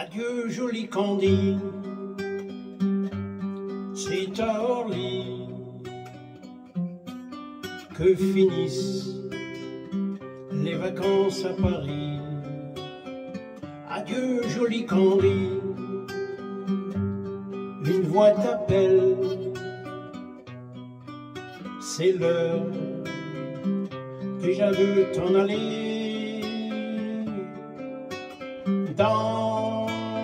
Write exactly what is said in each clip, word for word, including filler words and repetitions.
Adieu joli Candy, c'est à Orly que finissent les vacances à Paris. Adieu joli Candy, une voix t'appelle, c'est l'heure déjà de t'en aller. Dans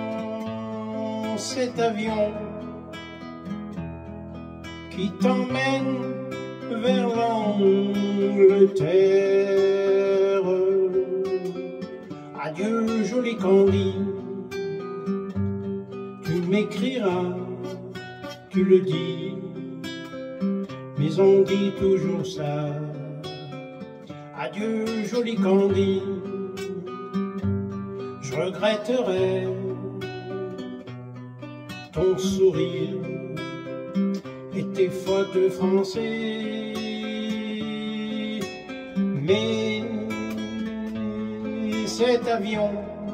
cet avion qui t'emmène vers l'Angleterre. Adieu joli Candy, tu m'écriras, tu le dis, mais on dit toujours ça. Adieu joli Candy, je regretterai ton sourire et tes fautes français, mais cet avion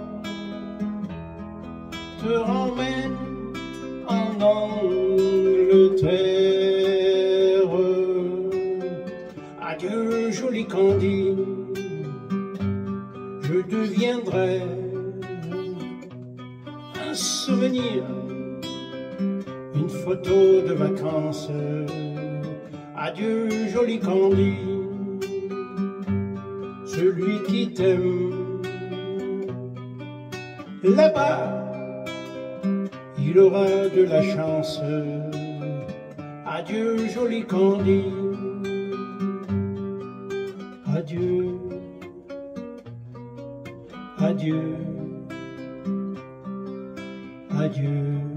te ramène en Angleterre. Adieu joli Candy, je deviendrai un souvenir, une photo de vacances. Adieu joli Candy, celui qui t'aime là-bas, il aura de la chance. Adieu joli Candy, adieu, adieu, adieu.